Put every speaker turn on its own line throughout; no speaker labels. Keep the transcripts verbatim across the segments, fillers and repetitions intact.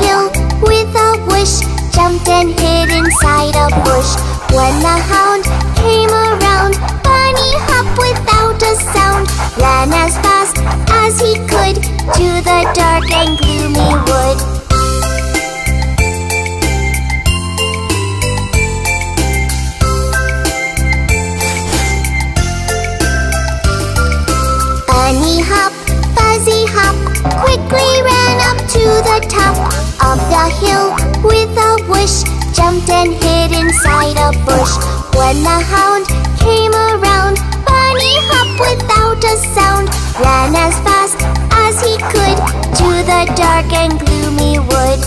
hill with a whoosh, jumped and hid inside a bush. When the hound came around, Bunny hopped without a sound, ran as fast as he could to the dark and gloomy wood. Bunny hop, fuzzy hop, quickly ran up to the top of the hill with a whoosh, jumped and hid inside a bush. When the hound came around, Bunny hopped without a sound, ran as fast as he could to the dark and gloomy wood.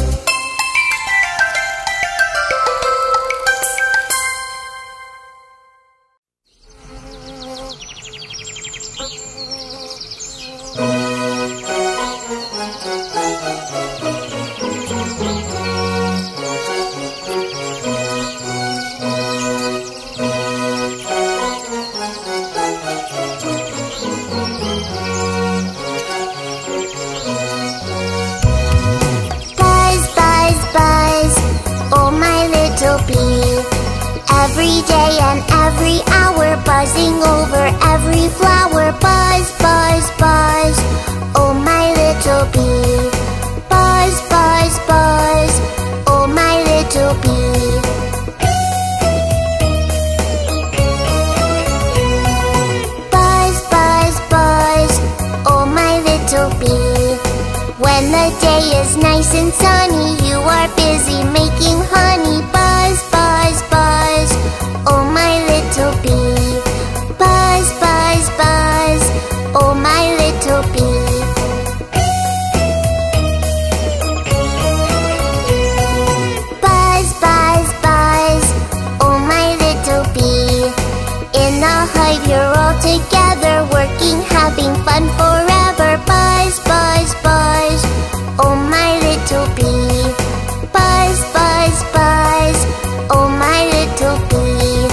Every day and every hour, buzzing over every flower. Buzz, buzz, buzz, oh my little bee. Buzz, buzz, buzz, oh my little bee. Buzz, buzz, buzz, oh my little bee. When the day is nice and sunny, you are busy making honey. Buzz, buzz, buzz, oh my little bee. Buzz, buzz, buzz, oh my little bee. Buzz, buzz, buzz, oh my little bee. In the hive you're all together, working, having fun forever. Buzz, buzz, buzz, oh my little bee. Buzz, buzz, buzz, oh my little bee.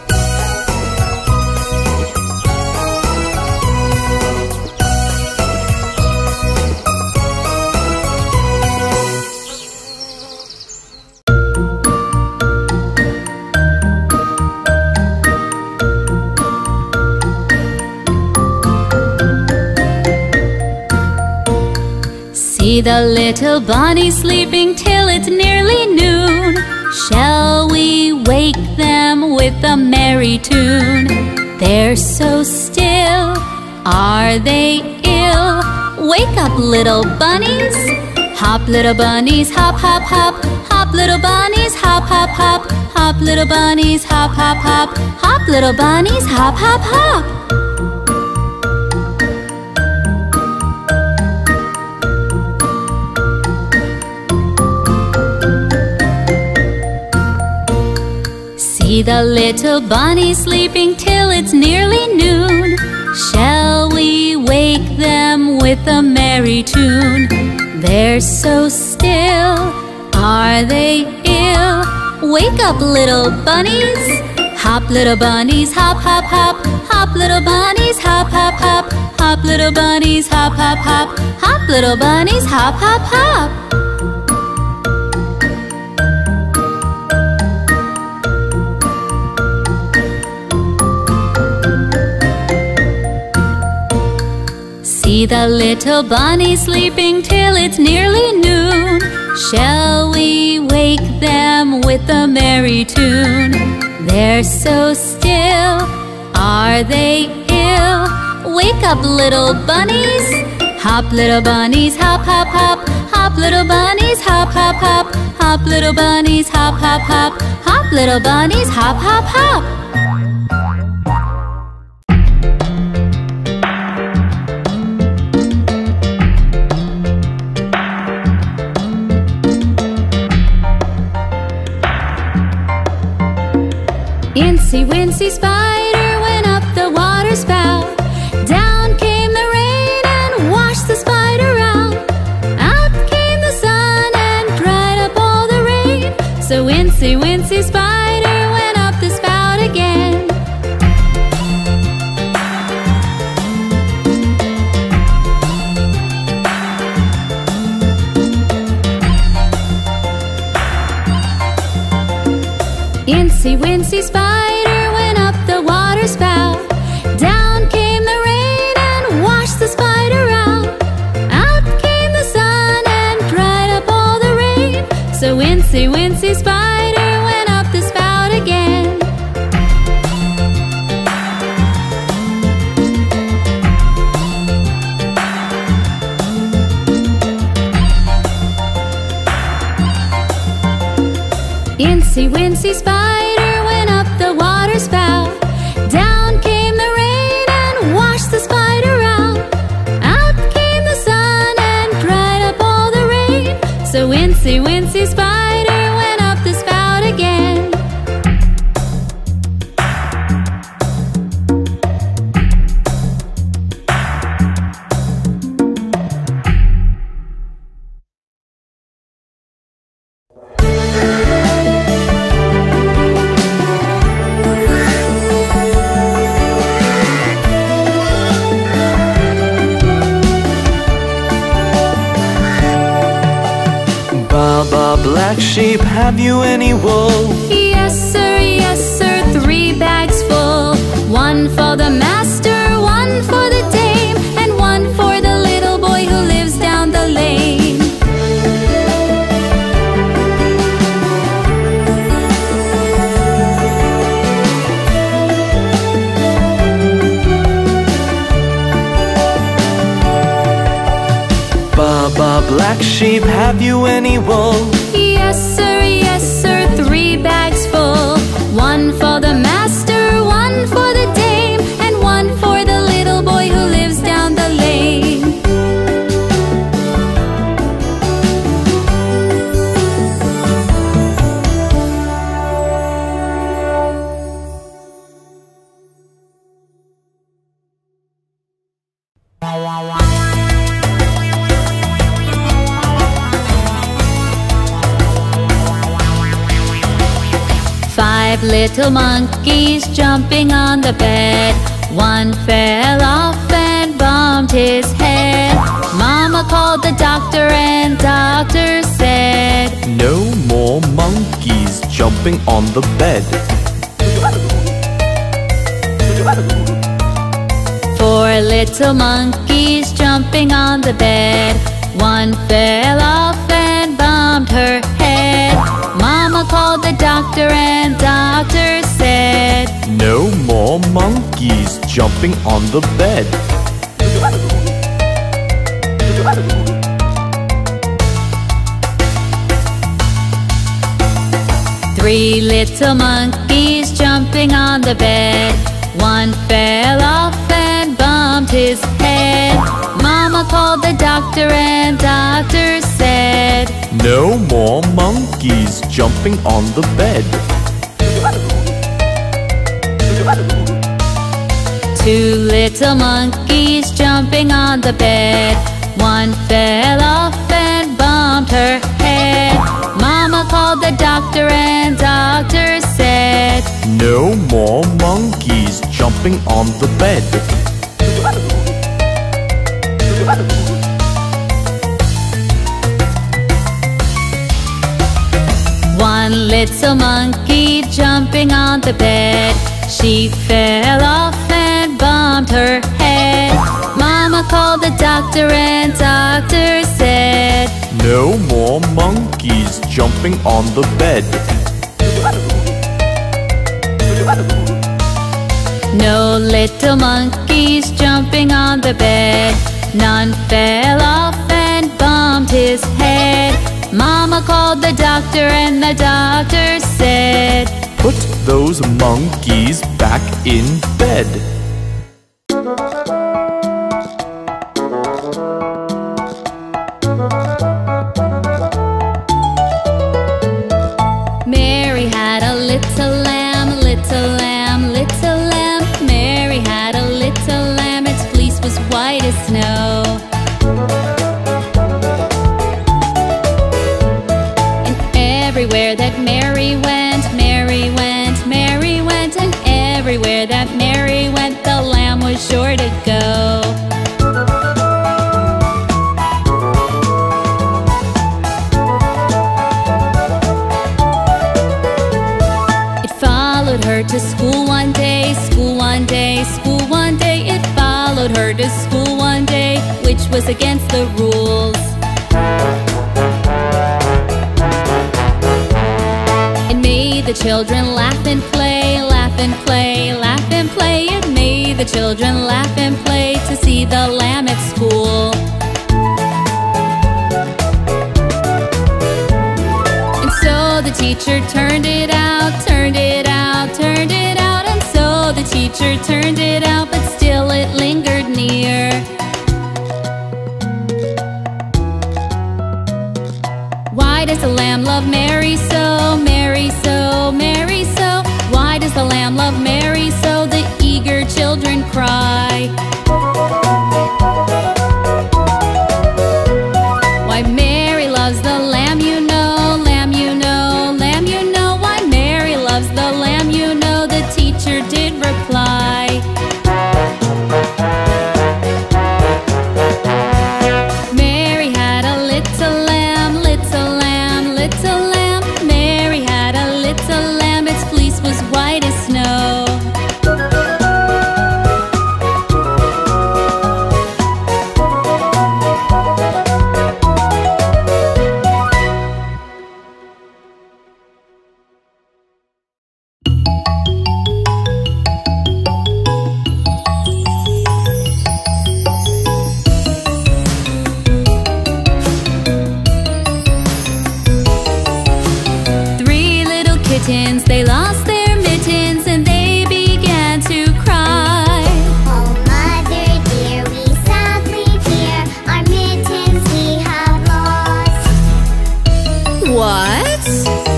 See the little bunnies sleeping till it's nearly noon. Shall we wake them with a merry tune? They're so still, are they ill? Wake up, little bunnies. Hop, little bunnies, hop, hop, hop. Hop, little bunnies, hop, hop, hop. Hop, little bunnies, hop, hop, hop. Hop, little bunnies, hop, hop, hop. See the little bunnies sleeping till it's nearly noon. Shall we wake them with a merry tune? They're so still, are they ill? Wake up, little bunnies. Hop, little bunnies, hop, hop, hop. Hop, little bunnies, hop, hop, hop. Hop, little bunnies, hop, hop, hop. Hop, little bunnies, hop, hop, hop. See the little bunnies sleeping till it's nearly noon. Shall we wake them with a merry tune? They're so still, are they ill? Wake up, little bunnies. Hop, little bunnies, hop, hop, hop. Hop, little bunnies, hop, hop, hop. Hop, little bunnies, hop, hop, hop. Hop, little bunnies, hop, hop, hop. Incy, Wincy, spider went up the water spout. Down came the rain and washed the spider out. Out came the sun and dried up all the rain. So Wincy, Wincy, spider went up the spout again. Incy, Wincy, spider went up the water spout. Down came the rain and washed the spider out. Out came the sun and dried up all the rain. So Wincy, Wincy, spider went up the spout again. Incy, Wincy, spider went up the water spout. Down came the rain and washed the spider out. Out came the sun and dried up all the rain. So Wincy, Wincy, spider went up the spout again.
Black sheep, have you any wool?
Yes sir, yes sir, three bags full. One for the master, one for the dame, and one for the little boy who lives down the lane.
Baba, black sheep, have you any wool?
Yes sir, yes sir, three bags full. One for the master, one for the dame, and one for the little boy who lives down the lane. Five little monkeys jumping on the bed. One fell off and bumped his head. Mama called the doctor and doctor said,
no more monkeys jumping on the bed.
Four little monkeys jumping on the bed. One fell off and bumped her head. Mama called the doctor and doctor said,
no more monkeys jumping on the bed.
Three little monkeys jumping on the bed. One fell off and bumped his head. Mama called the doctor and doctor said,
no more monkeys jumping on the bed.
Two little monkeys jumping on the bed. One fell off and bumped her head. Mama called the doctor and doctor said,
no more monkeys jumping on the bed.
One little monkey jumping on the bed. She fell off and bumped her head. Mama called the doctor and doctor said,
no more monkeys jumping on the bed.
No little monkeys jumping on the bed. None fell off and bumped his head. Mama called the doctor and the doctor said,
put those monkeys back in bed.
Mary had a little lamb, little lamb, little lamb. Mary had a little lamb, its fleece was white as snow. And everywhere that Mary went, Mary went, Mary went, and everywhere that Mary went, the lamb was sure to go. to school one day, school one day, school one day. It followed her to school one day, which was against the rules. It made the children laugh and play, laugh and play, laugh and play. It made the children laugh and play to see the lamb at school. And so the teacher turned it out, turned it out, turned it out. And so the teacher turned it out, but still it lingered near. Why does the lamb love Mary so, Mary so, Mary so? Why does the lamb love Mary so? The eager children cry. Why Mary loves the lamb, you know, lamb, you know, lamb, you know. Why Mary loves the lamb, you know, the teacher did reply. Mary had a little lamb, little lamb, little lamb. Mary had a little lamb, its fleece was white as snow. Kittens, they lost their mittens and they began to cry.
Oh, mother dear, we sadly fear our mittens we have lost.
What?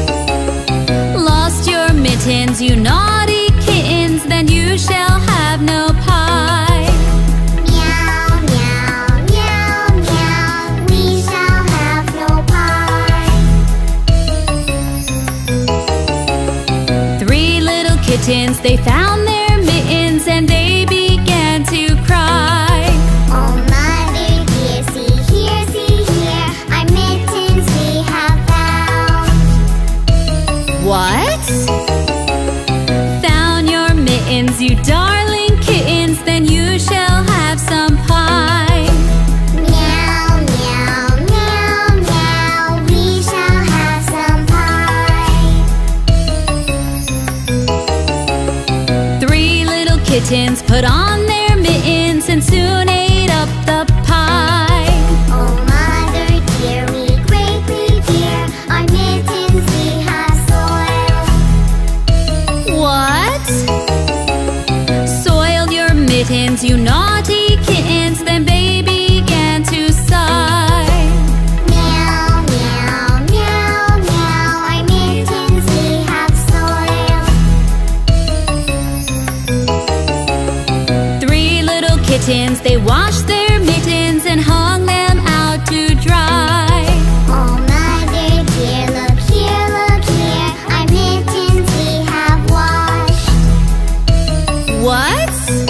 Lost your mittens, you naughty kittens, then you shall have no pie.
Meow, meow, meow, meow, we shall have no pie.
Three little kittens, they found their mittens and they began to cry.
Oh, mother dear, see here, see here, our mittens we have found.
What? Found your mittens, you darling kittens, then you shall have some pie.
Meow, meow, meow, meow, we shall have some pie.
Three little kittens put on their mittens and soon ate up the pie.
Oh, mother dear, we greatly fear our mittens we have soiled.
What? Soiled your mittens, you naughty kittens, then they began to sigh.
Meow, meow, meow, meow, our mittens we have soiled.
Three little kittens, they washed their mittens and hung them out to dry.
Oh, mother dear, look here, look here, our mittens we have washed.
What?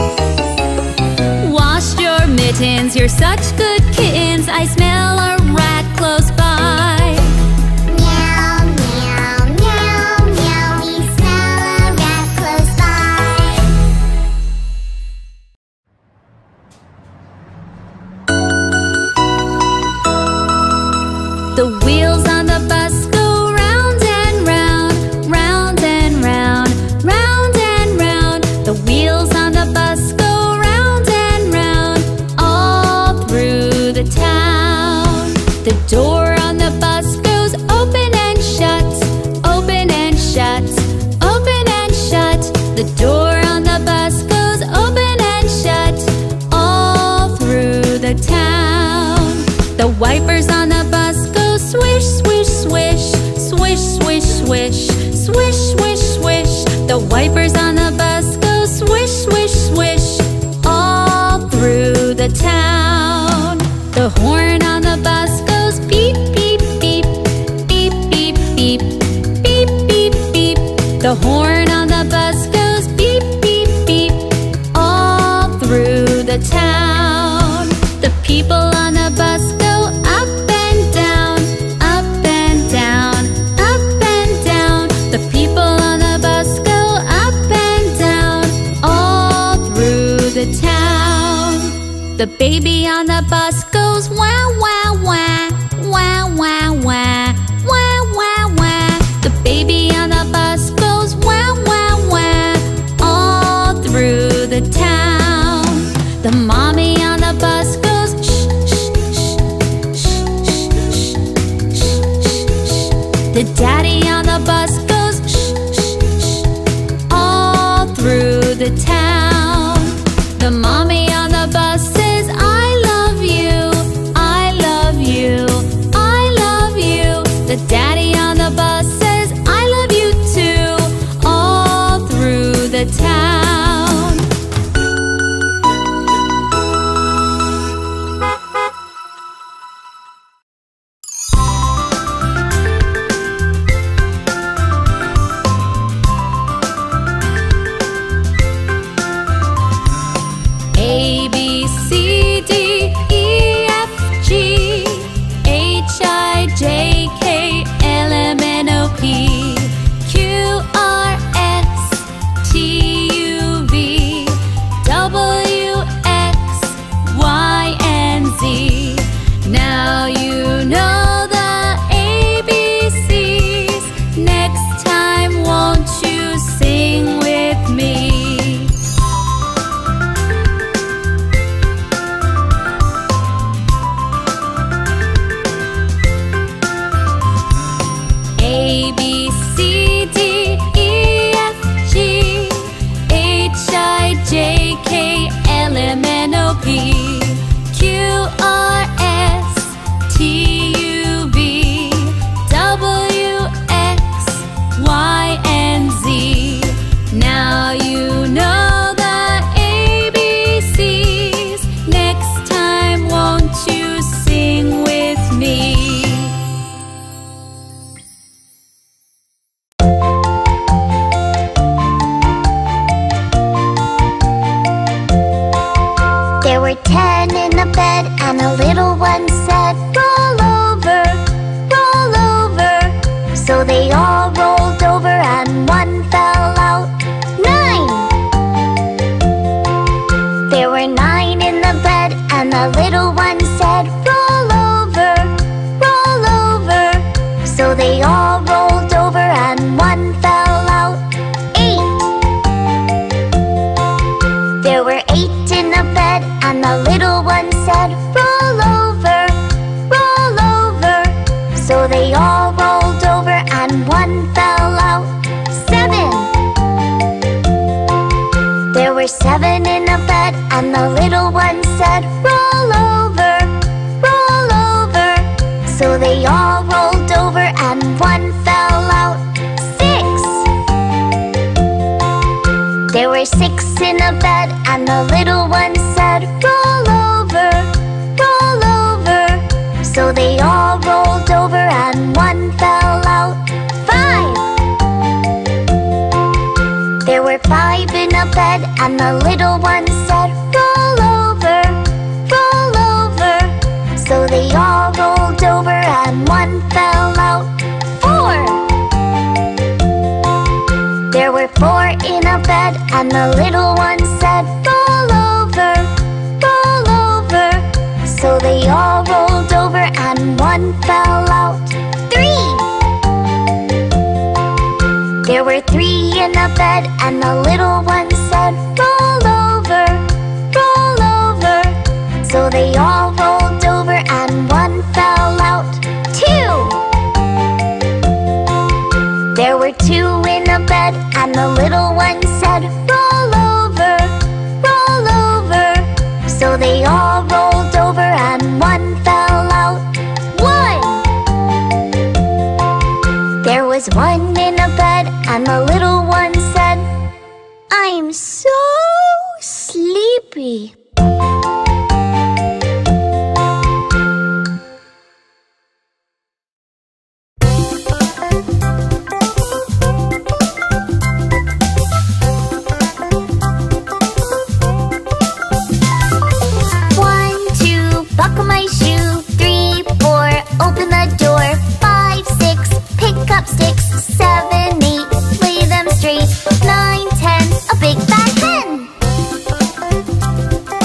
Washed your mittens, you're such good kittens, I smell a rat close by.
Meow, meow, meow, meow, we smell a rat close by.
The wheels on the bus go round and round, round and round, round and round. The wheels on the bus go round and round, all through the town. The door on the bus goes open and shut, open and shut, open and shut. The door on the bus goes open and shut, all through the town. The wipers on the bus go swish, swish, swish, swish, swish, swish, swish, swish, swish. The wipers on the bus go swish, swish, swish, all through the town. The horn on the bus goes beep, beep, beep, The daddy on the bus goes shh, shh, shh, all through the town. The mommy on the bus says, I love you, I love you, I love you. The daddy on the bus says, I love you too, all through the town. A, B, C, D, E, F, G, H, I, J, K, L, M, N, O, P, Q, R, S, T, U, V, W, X, Y, and Z. Now you know the A B Cs. Next time, won't you sing with me? A, B, C, D, E, F, G, H, I, J, K, L, M, N, O, P, Q, R, S, T, U, V, W, X, Y, and Z. Now you know the A B Cs. Next time, won't you sing with me?
There were ten in the bed, and a little one said, roll over, roll over. So they all rolled over, and one fell out. Nine! There were nine in the bed, and the little one said, roll over, roll over. So they all rolled over, and one fell out. Eight! There were eight in the bed, and the little one said, roll over, roll over. So they all rolled over, and one fell out. Seven! There were seven in the bed, and the little one said, roll over, roll over. So they all rolled over, and one fell out. Six! There were six in the bed, and the little one said, roll over, roll over. So they all rolled over, and one fell out. Five! There were five in the bed, and the little one said, roll over, roll over. So they all rolled over, and one fell out. Four! There were four in a bed, and the little one said, roll over, roll over. So they all rolled over, and one fell out. Three! There were three in a bed, and the little one said, roll over, roll over. So they all rolled over, and one fell out. Two! There were two in a bed, and the little one said, roll over, roll over. So they all rolled over, and one fell out. One! There was one in a bed, and the little one said, I'm so sleepy. Buckle my shoe, three, four, open the door, five, six, pick up sticks, seven, eight, lay them straight, nine, ten, a big fat hen.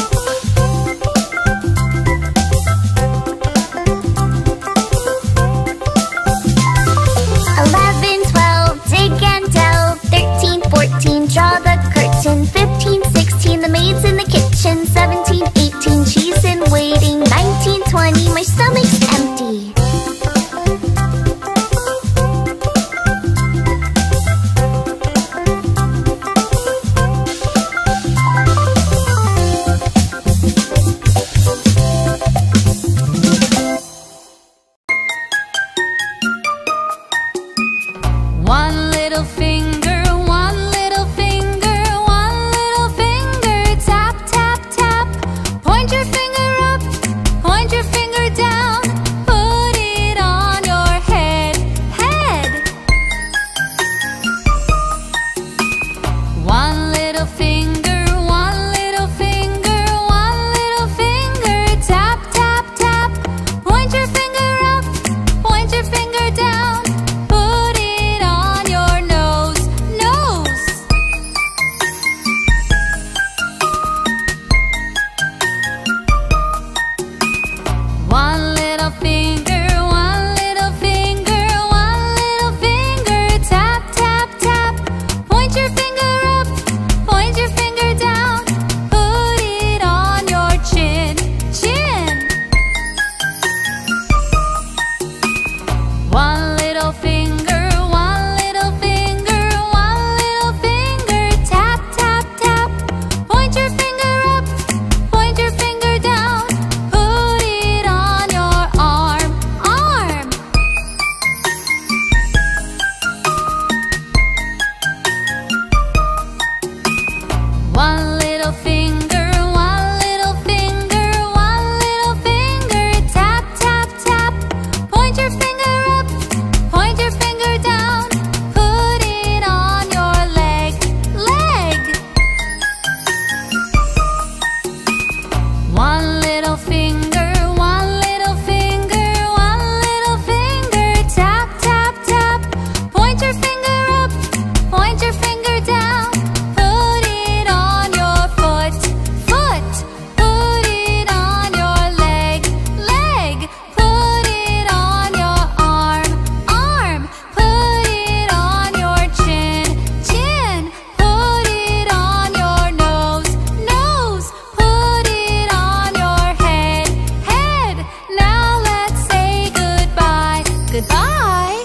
Goodbye!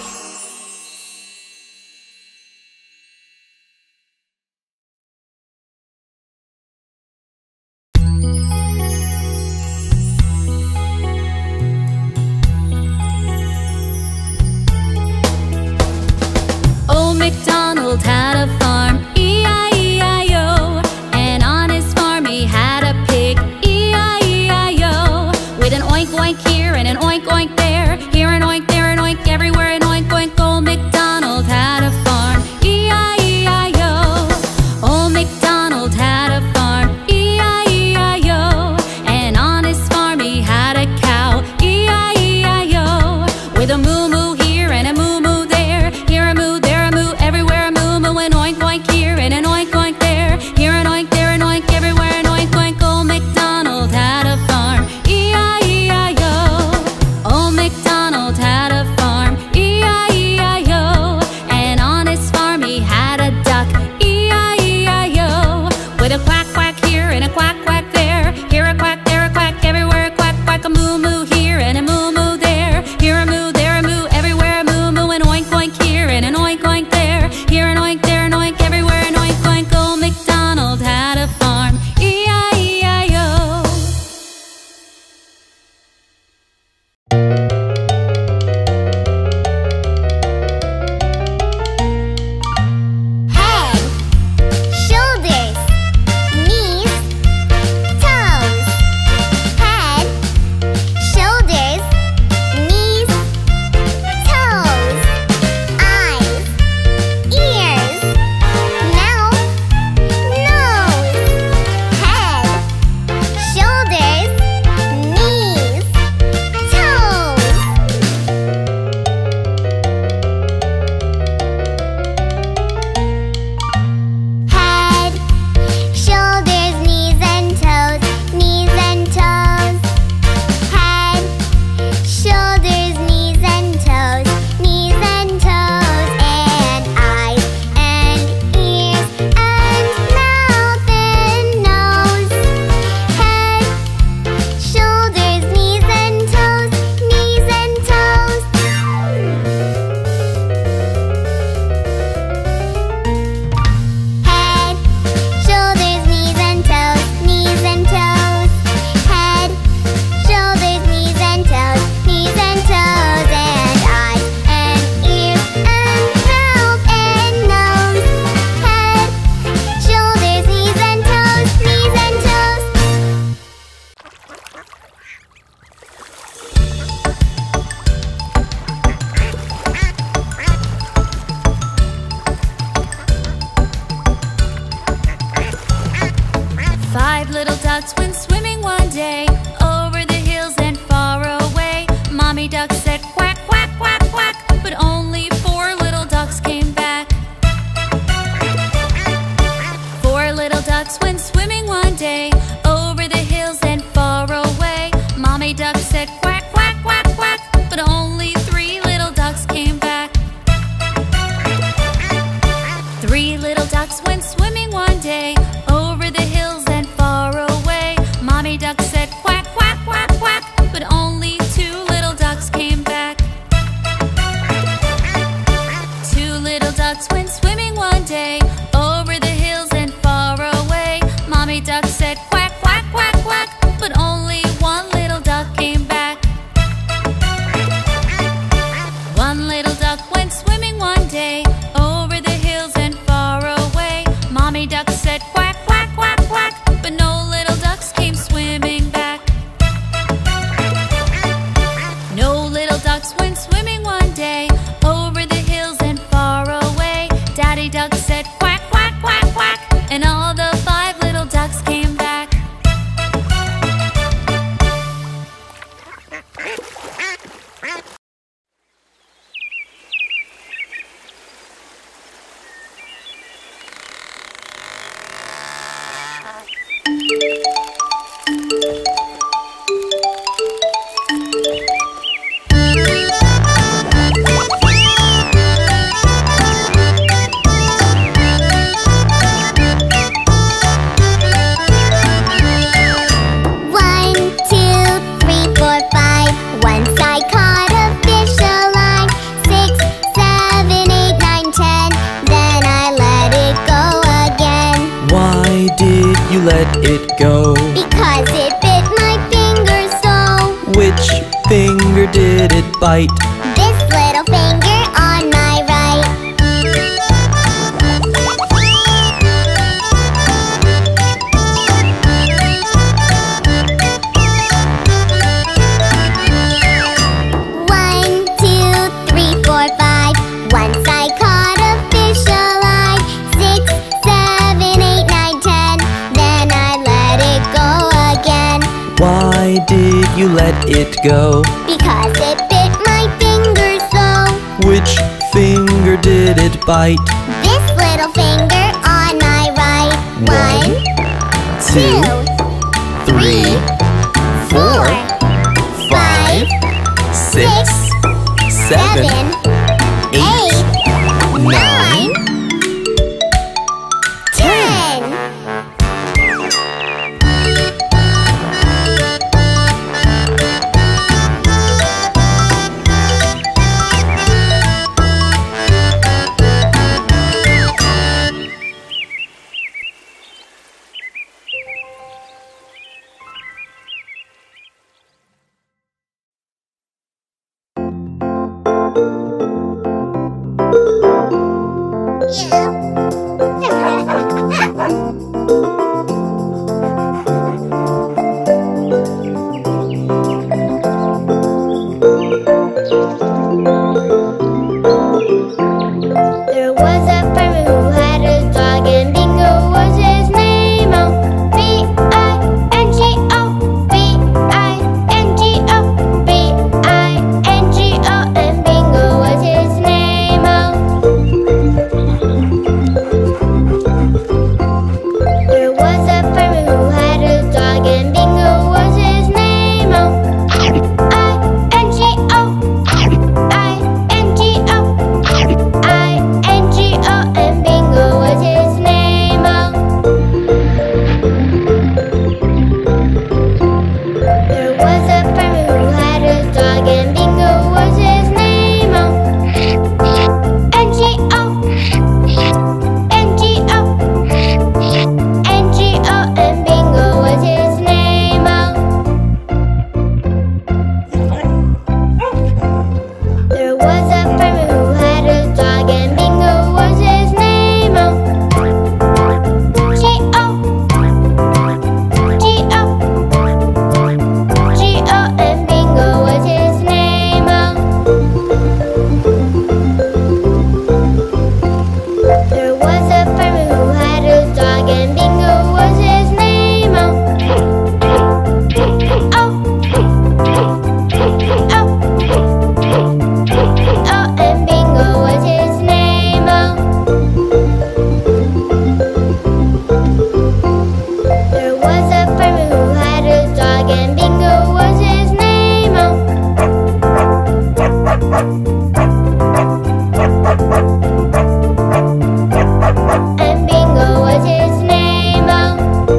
Old MacDonald had a farm, E I E I O. And on his farm he had a pig, E I E I O. With an oink oink here and an oink oink there, here an oink, there an oink, everywhere an oink oink. Old MacDonald had a farm, E I E I O. Old MacDonald had a farm, E I E I O. And on his farm he had a cow, E I E I O. With a moo moo here and a moo moo there, here a moo, there a moo, everywhere a moo moo. An oink oink here and an oink oink there, here an oink, there an oink, everywhere an oink oink. Old MacDonald had a farm, E I E I O. Old MacDonald had a farm, E I E I O. And on his farm he had a duck, E I E I O. With a quack quack here and a quack quack there, here a quack, there a quack, everywhere a quack quack. A moo moo here and a moo moo there, here a moo, there a moo, everywhere a moo moo. An oink oink here and an oink oink there, here an oink, there an oink, everywhere an oink oink. Old MacDonald had a farm, E I E I O.
Head, shoulders, knees, toes. Head, shoulders, knees, toes. Eyes, ears, mouth, nose. Head, shoulders, knees, toes. Head, shoulders, knees and toes, knees and toes. Head, shoulders, knees and toes, knees and toes. And eyes and ears and mouth and nose. Head, shoulders, knees and toes, knees and toes. Head, shoulders, knees and toes, knees and toes. Head, shoulders, knees and toes, knees and toes. And eyes and ears and mouth and nose. Head, shoulders, knees and toes, knees and toes.
Five little ducks went swimming one day over the hills and far away. Mommy duck said quack, quack, quack, quack, but only four little ducks came back. Four little ducks went swimming one day over the hills and far away. Mommy duck said quack, quack, quack, quack, but only three little ducks came back. Three little ducks went swimming one day over the hills and far away.
let it go?
Because it bit my finger so.
Which finger did it bite?
This little finger on my right. One, two, three, four, five. Once I caught a fish alive. Six, seven, eight, nine, ten. Then I let it go again.
Why did you let it go?
Because it bit my finger so.
Which finger did it bite?
This little finger on my right. One, two, three, four, five, six, seven, eight, nine, ten. There was a farmer who had a dog, and Bingo was his name. Oh, B I N G O, B I N G O, B I N G O, and Bingo was his name. Oh. There was a farmer who had a dog, and Bingo was his name. Oh, I N G O, I N G O, I N G O, and Bingo was his name. Oh. There was a farmer who had a dog, and Bingo was his name. Oh. N G O, N G O, N G O, and Bingo was his name. Oh. There was a farmer who had a dog, and Bingo was his name. Oh. G O, G O, G O, and Bingo was his name. Oh. There was a farmer who had a dog, and Bingo was his name. Oh. Oh. Oh. Oh, and Bingo was his name. Oh. There was a farmer who had a dog, and Bingo was his name. Oh. And Bingo was his name. Oh.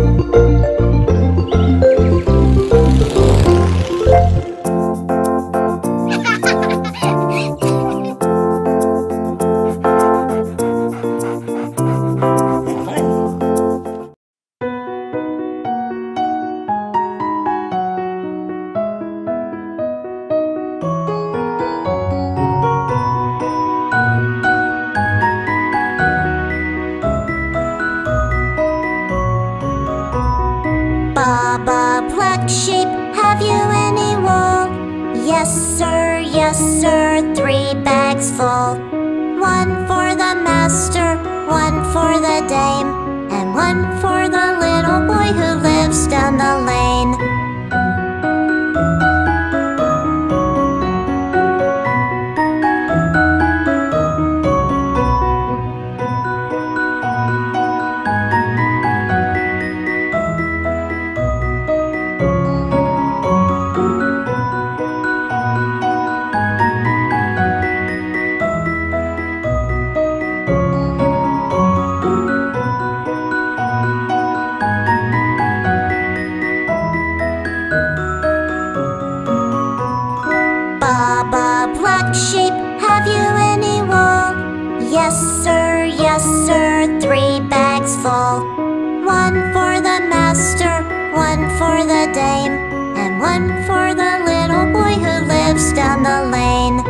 Baba, black sheep, have you any wool? Yes, sir, yes, sir, three bags full. One for the master, one for the dame, and one for the little boy who lives down the lane. dame, and one for the little boy who lives down the lane.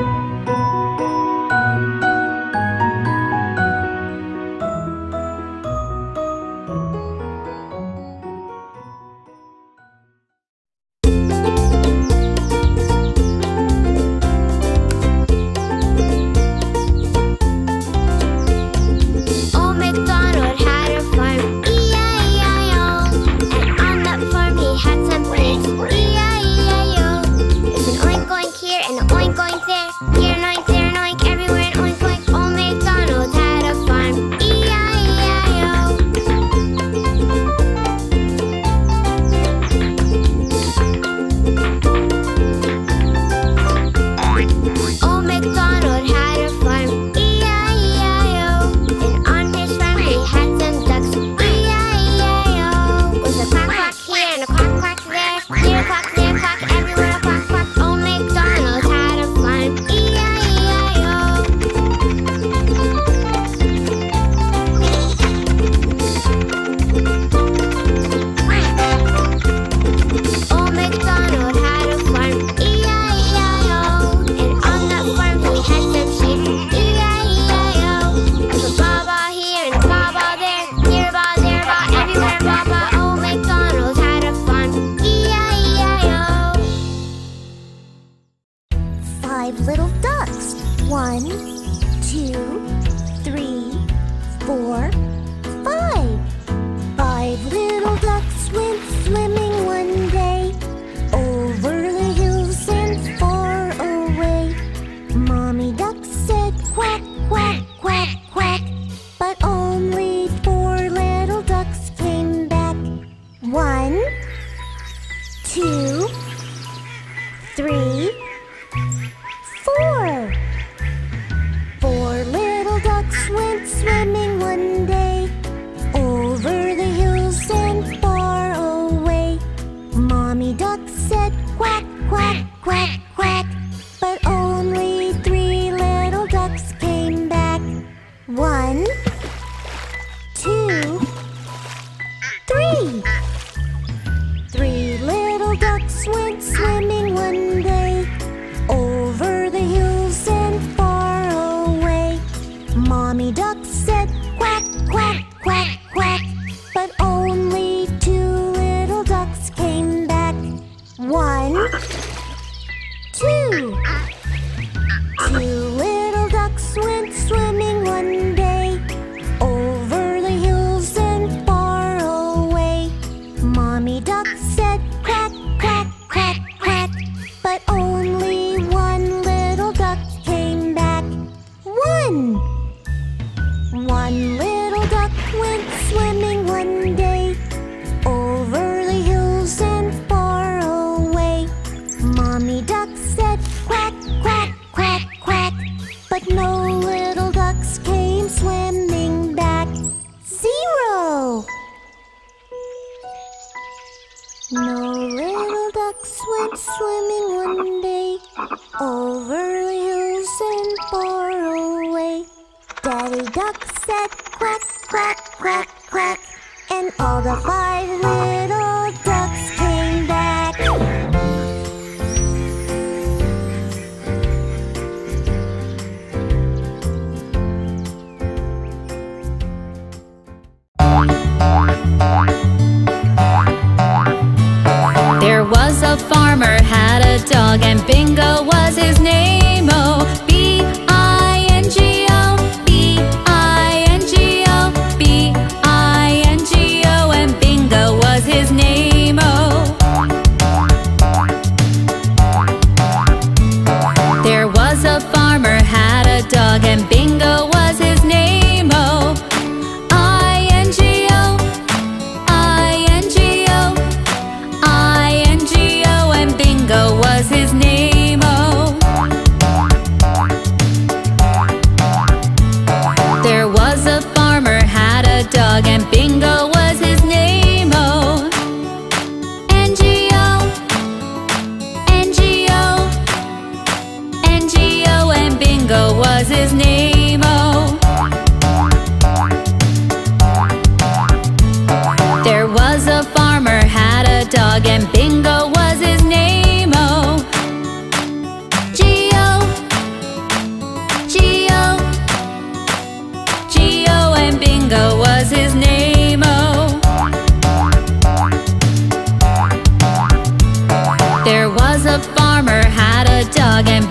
Dog and Bingo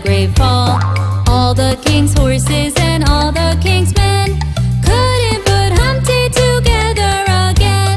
great fall. All the king's horses and all the king's men couldn't put Humpty together again.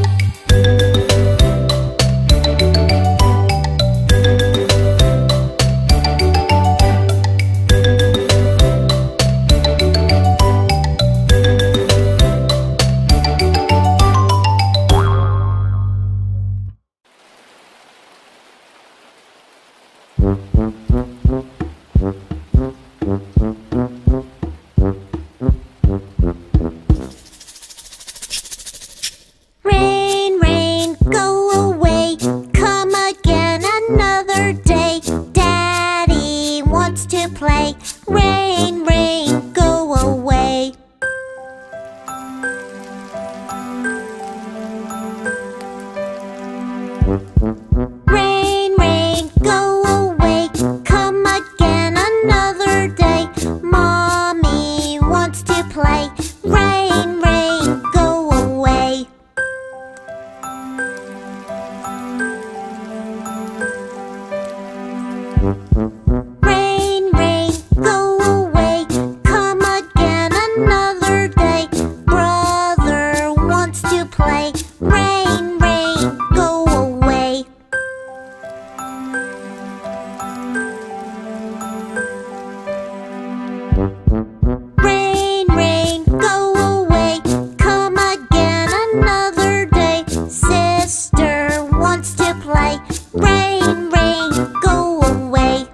Rain, rain, go away. Come again another day. Daddy wants to play. Rain, rain, go away. Rain, rain, go away. Come again another day. Mommy wants to play. Rain, rain, go away. Rain, rain, go away. Come again another day. Brother wants to play. Rain, rain, go away. Rain, rain, go away. Come again another day. Sister wants to play. Rain, rain, go away.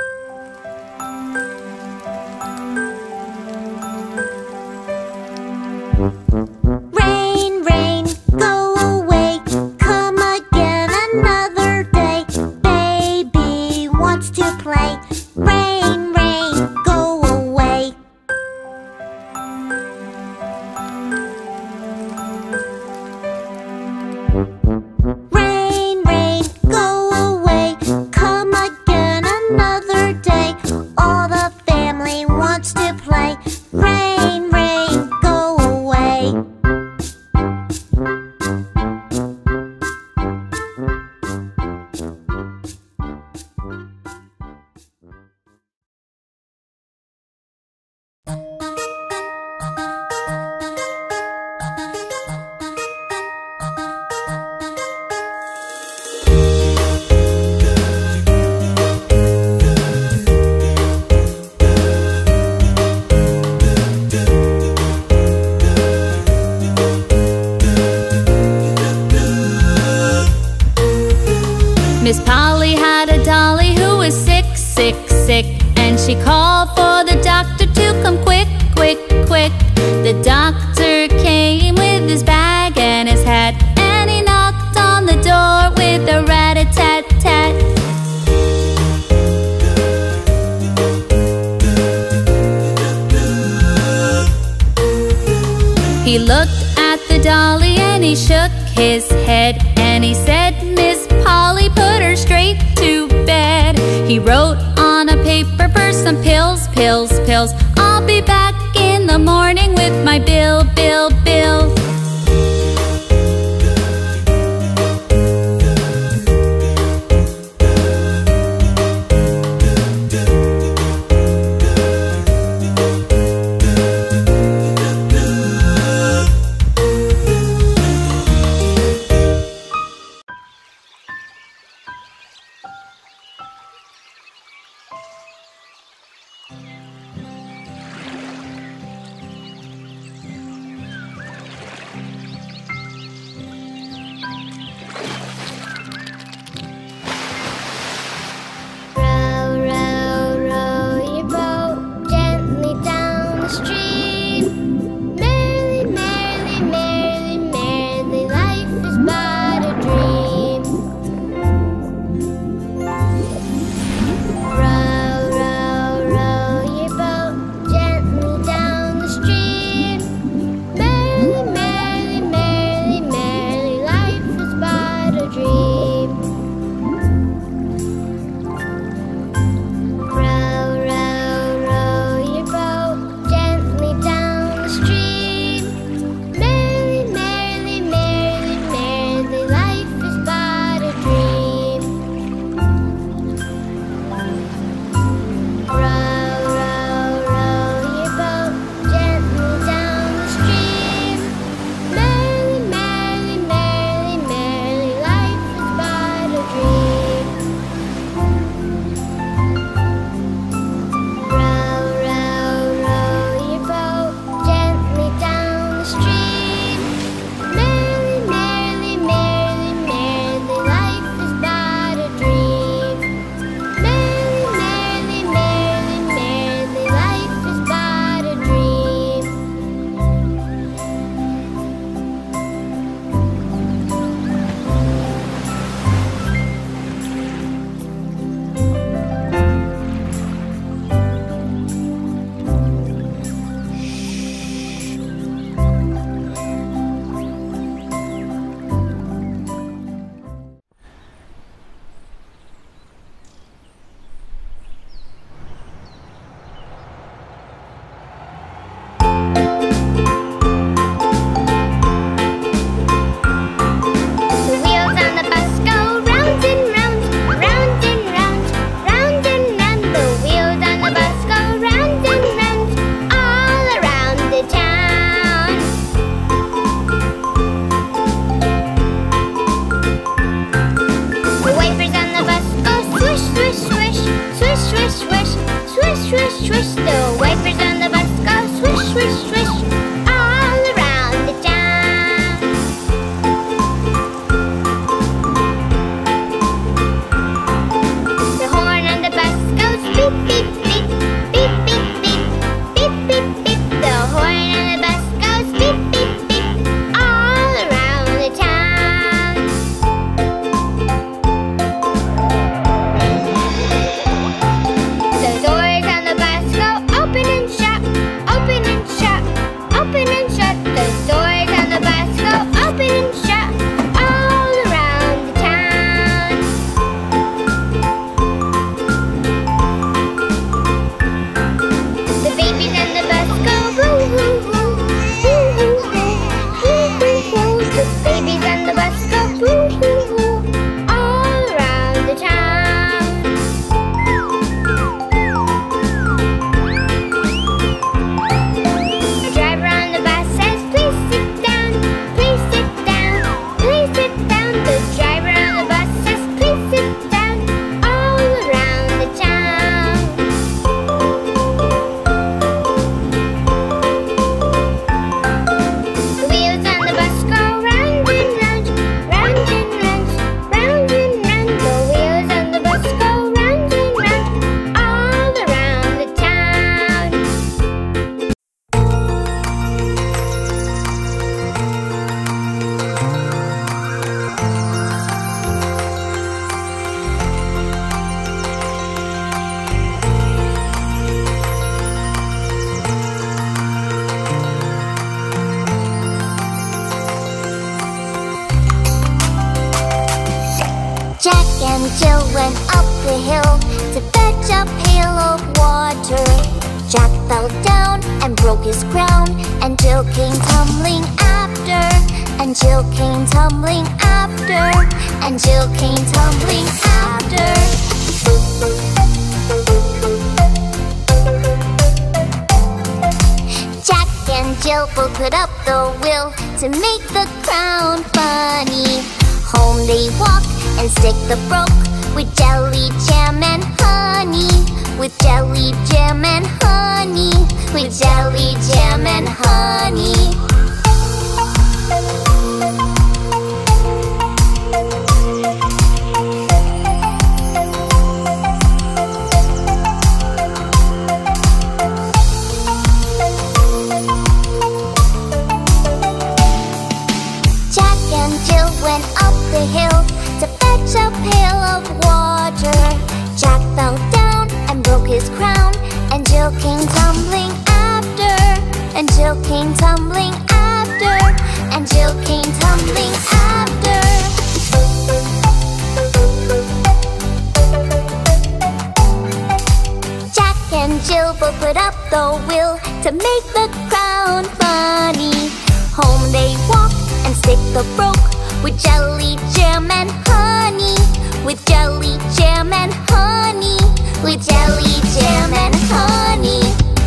Rain, rain, go away. Come again another day. Baby wants to play. Rain, rain, go away. Rain, rain, go away. Come again another day. All the family wants to play. Rain, rain, go away.
Miss Polly had a dolly who was sick, sick, sick, and she called for the doctor to come quick, quick, quick. The doctor came with his bag and his hat, and he knocked on the door with a rat-a-tat-tat. He looked at the dolly and he shook his head, and he said, Miss Polly, put her straight to bed. He wrote on a paper for some pills, pills, pills,
Jill went up the hill to fetch a pail of water. Jack fell down and broke his crown, and Jill came tumbling after. And Jill came tumbling after. And Jill came tumbling after. Jack and Jill both put up the will to make the crown funny. Home they walk and stick the broke with jelly, jam, and honey. With jelly, jam, and honey. With jelly, jam, and honey. Jack and Jill went up the hill to fetch a pail of water. Jack fell down and broke his crown, and Jill came tumbling after. And Jill came tumbling after. And Jill came tumbling after. Jack and Jill both put up the will to make the crown funny. Home they walk and stick the broke with jelly, jam, and honey. With jelly, jam, and honey. With jelly, jam, and honey.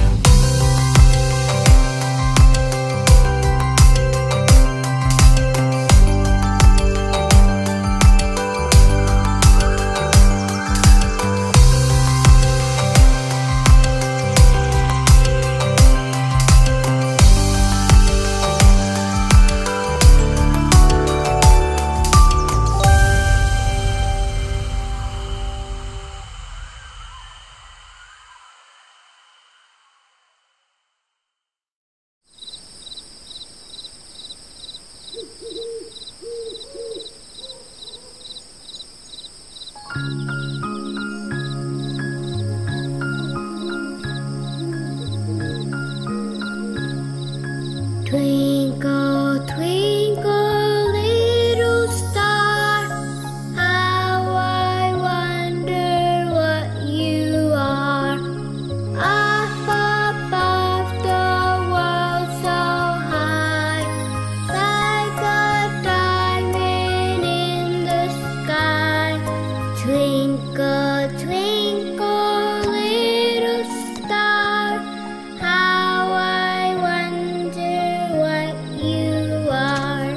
Twinkle, twinkle, little star, how I wonder what you are. Up above the world so high, like a diamond in the sky. Twinkle, twinkle, little star, how I wonder what you are.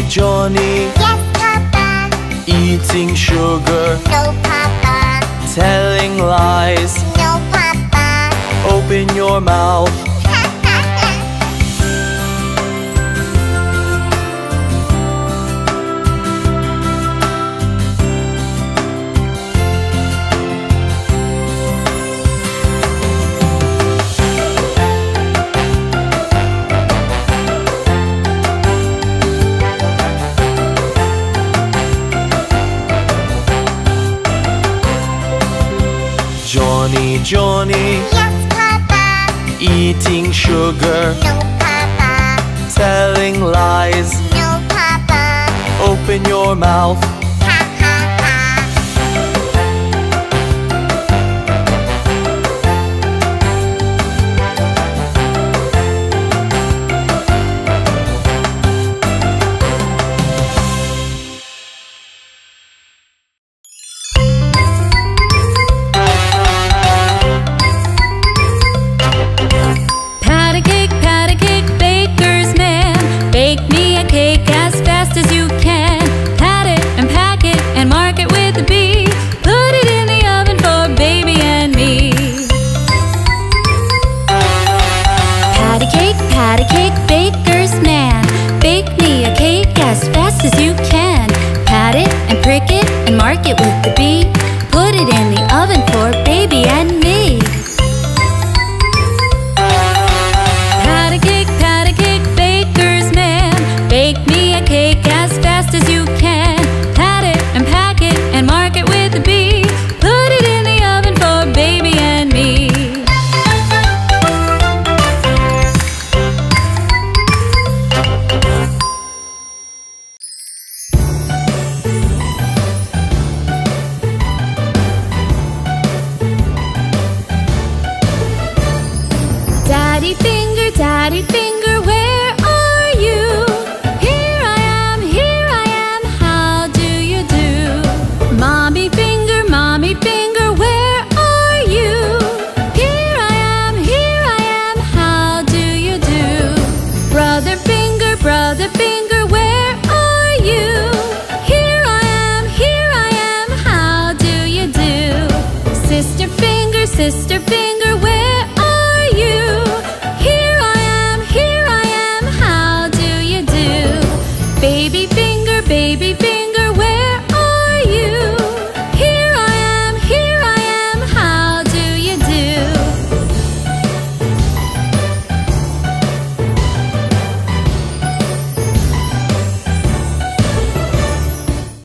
Johny,
Yes, Papa.
eating sugar,
No, Papa.
telling lies.
No, Papa.
Open your mouth. Johny, Johny,
Yes, Papa.
eating sugar,
No, Papa.
telling lies.
No, Papa.
Open your mouth.
Ha, ha, ha.
Pat a cake, pat a cake, baker's man. Bake me a cake as fast as you can. Pat it and pack it and mark it with a B. Put it in the oven for baby and me. Pat a cake, pat a cake, baker's man. Bake me a cake as fast as you can. Pat it and prick it and mark it with the B. Put it in the oven for baby and me. Pat a cake, pat a cake, baker's man. Bake me a cake as fast as you can. Pat it and pack it and mark it with a B. Put it in the oven for baby and me. Daddy finger, daddy finger, where are you? Here I am, here I am, how do you do? Mommy finger, mommy finger, where are you? Here I am, here I am, how do you do? Brother finger, brother finger, where are you? Here I am, here I am, how do you do? Sister finger, sister finger,